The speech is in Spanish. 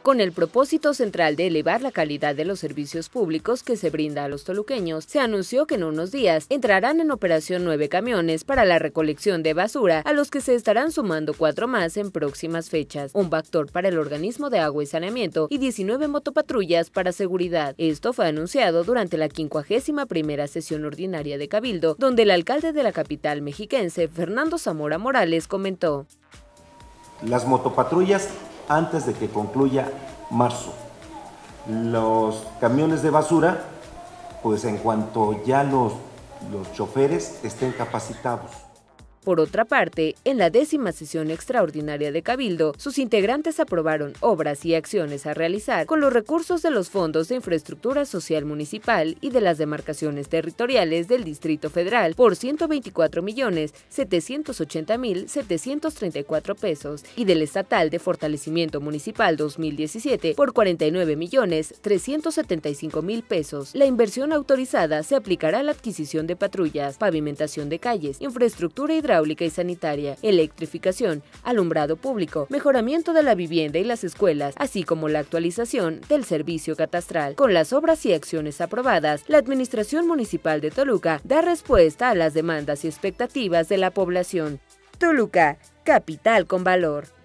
Con el propósito central de elevar la calidad de los servicios públicos que se brinda a los toluqueños, se anunció que en unos días entrarán en operación 9 camiones para la recolección de basura, a los que se estarán sumando 4 más en próximas fechas, un Bactor para el organismo de agua y saneamiento y 19 motopatrullas para seguridad. Esto fue anunciado durante la 51ª sesión ordinaria de Cabildo, donde el alcalde de la capital mexiquense, Fernando Zamora Morales, comentó: las motopatrullas antes de que concluya marzo. Los camiones de basura, pues en cuanto ya los choferes estén capacitados. Por otra parte, en la 10ª sesión extraordinaria de Cabildo, sus integrantes aprobaron obras y acciones a realizar con los recursos de los fondos de infraestructura social municipal y de las demarcaciones territoriales del Distrito Federal por 124.780.734 pesos y del Estatal de Fortalecimiento Municipal 2017 por 49.375.000 pesos. La inversión autorizada se aplicará a la adquisición de patrullas, pavimentación de calles, infraestructura hidráulica y sanitaria, electrificación, alumbrado público, mejoramiento de la vivienda y las escuelas, así como la actualización del servicio catastral. Con las obras y acciones aprobadas, la Administración Municipal de Toluca da respuesta a las demandas y expectativas de la población. Toluca, capital con valor.